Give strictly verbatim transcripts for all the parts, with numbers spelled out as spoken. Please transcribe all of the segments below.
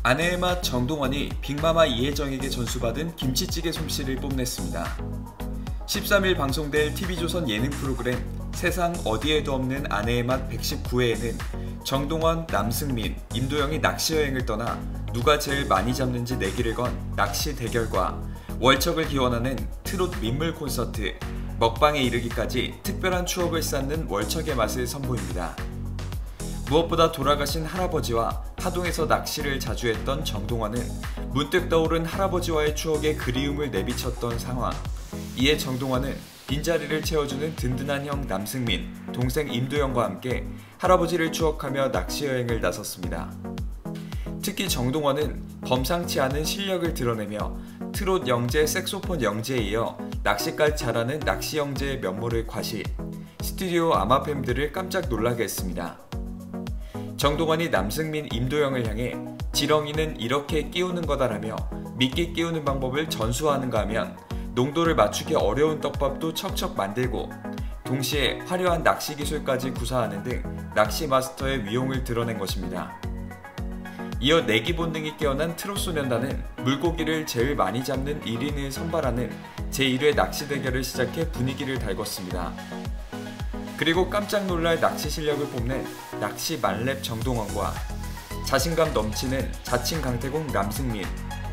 아내의 맛 정동원이 빅마마 이혜정에게 전수받은 김치찌개 솜씨를 뽐냈습니다. 십삼 일 방송될 티비조선 예능 프로그램 세상 어디에도 없는 아내의 맛 백십구 회에는 정동원, 남승민, 임도영이 낚시여행을 떠나 누가 제일 많이 잡는지 내기를 건 낚시 대결과 월척을 기원하는 트롯 민물 콘서트, 먹방에 이르기까지 특별한 추억을 쌓는 월척의 맛을 선보입니다. 무엇보다 돌아가신 할아버지와 하동에서 낚시를 자주 했던 정동원은 문득 떠오른 할아버지와의 추억에 그리움을 내비쳤던 상황. 이에 정동원은 빈자리를 채워주는 든든한 형 남승민, 동생 임도영과 함께 할아버지를 추억하며 낚시여행을 나섰습니다. 특히 정동원은 범상치 않은 실력을 드러내며 트롯 영재, 색소폰 영재에 이어 낚시까지 잘하는 낚시 영재의 면모를 과시, 스튜디오 아마팸들을 깜짝 놀라게 했습니다. 정동원이 남승민, 임도영을 향해 지렁이는 이렇게 끼우는 거다라며 미끼 끼우는 방법을 전수하는가 하면 농도를 맞추기 어려운 떡밥도 척척 만들고 동시에 화려한 낚시 기술까지 구사하는 등 낚시 마스터의 위용을 드러낸 것입니다. 이어 내기 본능이 깨어난 트롯소년단은 물고기를 제일 많이 잡는 일 인을 선발하는 제일 회 낚시 대결을 시작해 분위기를 달궜습니다. 그리고 깜짝 놀랄 낚시 실력을 뽐낸 낚시 만렙 정동원과 자신감 넘치는 자칭 강태공 남승민,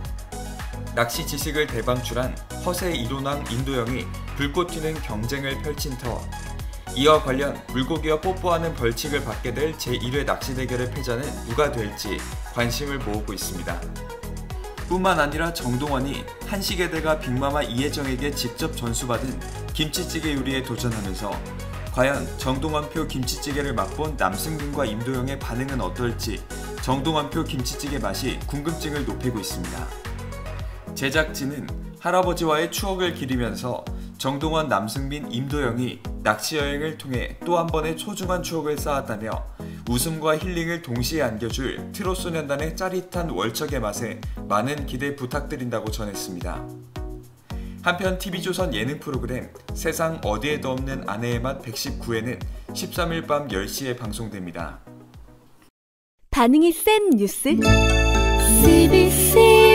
낚시 지식을 대방출한 허세 일호남 임도영이 불꽃 튀는 경쟁을 펼친 터, 이와 관련 물고기와 뽀뽀하는 벌칙을 받게 될 제일 회 낚시 대결의 패자는 누가 될지 관심을 모으고 있습니다. 뿐만 아니라 정동원이 한식의 대가 빅마마 이혜정에게 직접 전수받은 김치찌개 요리에 도전하면서 과연 정동원표 김치찌개를 맛본 남승민과 임도영의 반응은 어떨지 정동원표 김치찌개 맛이 궁금증을 높이고 있습니다. 제작진은 할아버지와의 추억을 기리면서 정동원, 남승민, 임도영이 낚시여행을 통해 또 한 번의 소중한 추억을 쌓았다며 웃음과 힐링을 동시에 안겨줄 트롯소년단의 짜릿한 월척의 맛에 많은 기대 부탁드린다고 전했습니다. 한편 티비조선 예능 프로그램 세상 어디에도 없는 아내의 맛 백십구 회는 십삼 일 밤 열 시에 방송됩니다. 반응이 센 뉴스 씨비씨